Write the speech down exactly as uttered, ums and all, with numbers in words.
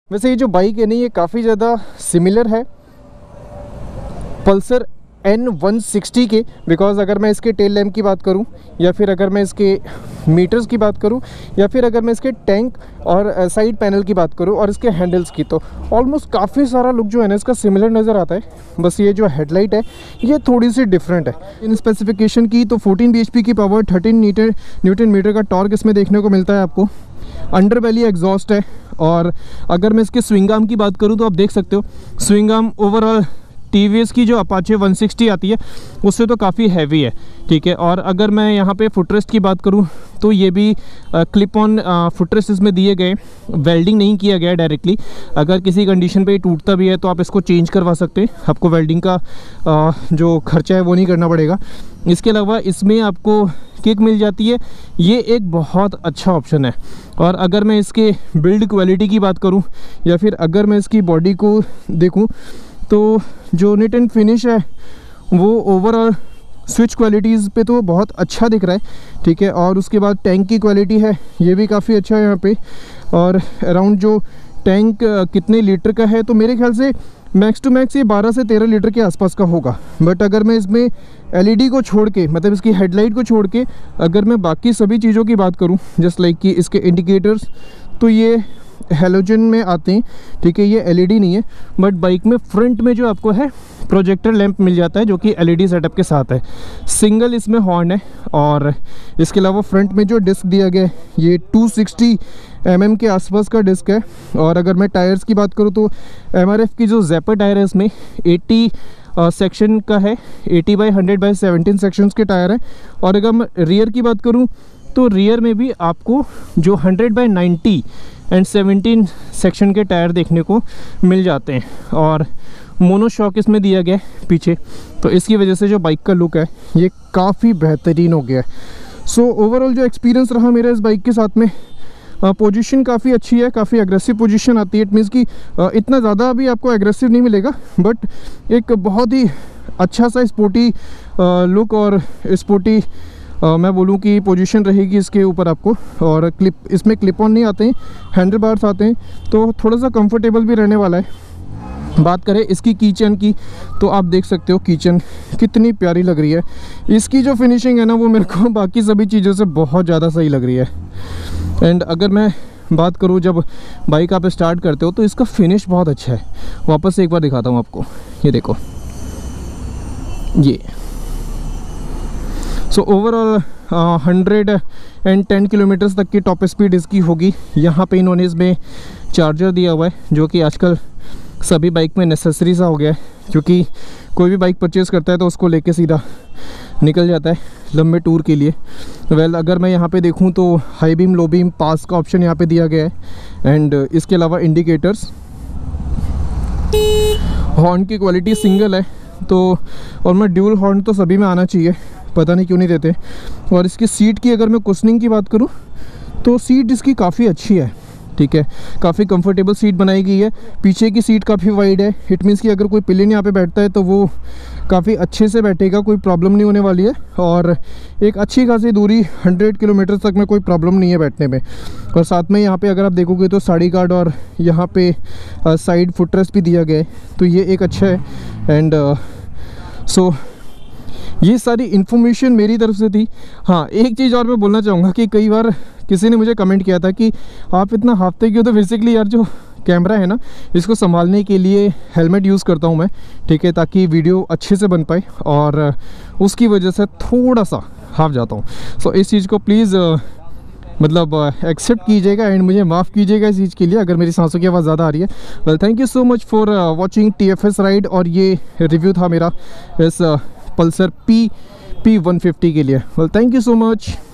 वैसे ये जो बाइक है ना ये काफ़ी ज़्यादा सिमिलर है पल्सर एन वन सिक्सटी के, बिकॉज़ अगर मैं इसके टेल लैम्प की बात करूं या फिर अगर मैं इसके मीटर्स की बात करूं या फिर अगर मैं इसके टैंक और साइड पैनल की बात करूं और इसके हैंडल्स की, तो ऑलमोस्ट काफ़ी सारा लुक जो है ना इसका सिमिलर नज़र आता है। बस ये जो हेडलाइट है ये थोड़ी सी डिफरेंट है। इन स्पेसिफिकेशन की तो फोर्टीन बी एच पी की power, thirteen meter newton meter का टॉर्क इसमें देखने को मिलता है आपको। अंडर बेली एग्जॉस्ट है। और अगर मैं इसके स्विंग आर्म की बात करूँ तो आप देख सकते हो swing arm overall T V S की जो अपाचे वन सिक्सटी आती है उससे तो काफ़ी हैवी है, ठीक है। और अगर मैं यहाँ पे फुटरेस्ट की बात करूँ तो ये भी क्लिप ऑन फुटरेस्ट इसमें दिए गए, वेल्डिंग नहीं किया गया डायरेक्टली। अगर किसी कंडीशन पे टूटता भी है तो आप इसको चेंज करवा सकते हैं, आपको वेल्डिंग का आ, जो खर्चा है वो नहीं करना पड़ेगा। इसके अलावा इसमें आपको किक मिल जाती है, ये एक बहुत अच्छा ऑप्शन है। और अगर मैं इसके बिल्ड क्वालिटी की बात करूँ या फिर अगर मैं इसकी बॉडी को देखूँ तो जो निट एंड फिनिश है वो ओवरऑल स्विच क्वालिटीज़ पे तो बहुत अच्छा दिख रहा है, ठीक है। और उसके बाद टैंक की क्वालिटी है ये भी काफ़ी अच्छा है यहाँ पे। और अराउंड जो टैंक कितने लीटर का है तो मेरे ख्याल से मैक्स टू मैक्स ये बारह से तेरह लीटर के आसपास का होगा। बट अगर मैं इसमें एल ई डी को छोड़ के, मतलब इसकी हेडलाइट को छोड़ के अगर मैं बाकी सभी चीज़ों की बात करूँ, जस्ट लाइक कि इसके इंडिकेटर्स, तो ये हेलोजन में आते हैं, ठीक है, ये एल ई डी नहीं है। बट बाइक में फ्रंट में जो आपको है प्रोजेक्टर लैंप मिल जाता है जो कि एल ई डी सेटअप के साथ है। सिंगल इसमें हॉर्न है। और इसके अलावा फ्रंट में जो डिस्क दिया गया है ये टू सिक्सटी एम एम के आसपास का डिस्क है। और अगर मैं टायर्स की बात करूँ तो एम आर एफ की जो जैपर टायर है इसमें एटी सेक्शन का है, eighty by hundred by seventeen sections के टायर है। और अगर मैं रियर की बात करूँ तो रियर में भी आपको जो hundred by ninety and seventeen section के टायर देखने को मिल जाते हैं। और मोनोशॉक इसमें दिया गया है पीछे, तो इसकी वजह से जो बाइक का लुक है ये काफ़ी बेहतरीन हो गया है। सो ओवरऑल जो एक्सपीरियंस रहा मेरा इस बाइक के साथ में, पोजीशन काफ़ी अच्छी है, काफ़ी एग्रेसिव पोजीशन आती है। इट मीन्स कि आ, इतना ज़्यादा भी आपको एग्रेसिव नहीं मिलेगा, बट एक बहुत ही अच्छा सा स्पोर्टी लुक और स्पोर्टी Uh, मैं बोलूँ कि पोजीशन रहेगी इसके ऊपर आपको। और क्लिप इसमें क्लिप ऑन नहीं आते हैं, हैंडल बार्स आते हैं, तो थोड़ा सा कंफर्टेबल भी रहने वाला है। बात करें इसकी कीचेन की तो आप देख सकते हो कीचेन कितनी प्यारी लग रही है। इसकी जो फिनिशिंग है ना वो मेरे को बाकी सभी चीज़ों से बहुत ज़्यादा सही लग रही है। एंड अगर मैं बात करूँ जब बाइक आप स्टार्ट करते हो तो इसका फिनिश बहुत अच्छा है। वापस से एक बार दिखाता हूँ आपको, ये देखो ये। So overall hundred and ten kilometres तक की टॉप स्पीड इसकी होगी। यहाँ पे इन्होंने इसमें चार्जर दिया हुआ है जो कि आजकल सभी बाइक में नेसेसरी सा हो गया है, क्योंकि कोई भी बाइक परचेज़ करता है तो उसको लेके सीधा निकल जाता है लंबे टूर के लिए। वेल well, अगर मैं यहाँ पे देखूँ तो high beam, low beam, pass का ऑप्शन यहाँ पे दिया गया है। एंड इसके अलावा इंडिकेटर्स, हॉर्न की क्वालिटी सिंगल है तो, और मैं ड्यूल हॉर्न तो सभी में आना चाहिए, पता नहीं क्यों नहीं देते। और इसकी सीट की अगर मैं कुशनिंग की बात करूं तो सीट इसकी काफ़ी अच्छी है, ठीक है, काफ़ी कंफर्टेबल सीट बनाई गई है। पीछे की सीट काफ़ी वाइड है, इट मीन्स कि अगर कोई पिलियन यहाँ पे बैठता है तो वो काफ़ी अच्छे से बैठेगा, कोई प्रॉब्लम नहीं होने वाली है। और एक अच्छी खासी दूरी हंड्रेड किलोमीटर तक में कोई प्रॉब्लम नहीं है बैठने में। और साथ में यहाँ पे अगर आप देखोगे तो साड़ी गार्ड और यहाँ पे साइड फुटरेस्ट भी दिया गया है, तो ये एक अच्छा है। एंड सो ये सारी इन्फॉर्मेशन मेरी तरफ से थी। हाँ, एक चीज़ और मैं बोलना चाहूँगा कि कई बार किसी ने मुझे कमेंट किया था कि आप इतना हाफते क्यों, तो बेसिकली यार जो कैमरा है ना इसको संभालने के लिए हेलमेट यूज़ करता हूँ मैं, ठीक है, ताकि वीडियो अच्छे से बन पाए, और उसकी वजह से थोड़ा सा हाफ जाता हूँ। सो इस चीज़ को प्लीज़ मतलब एक्सेप्ट कीजिएगा एंड मुझे माफ़ कीजिएगा इस चीज़ के लिए अगर मेरी सांसों की आवाज़ ज़्यादा आ रही है। Well thank you so much for watching T F S ride, और ये रिव्यू था मेरा इस Pulsar P P one fifty के लिए। Well thank you so much.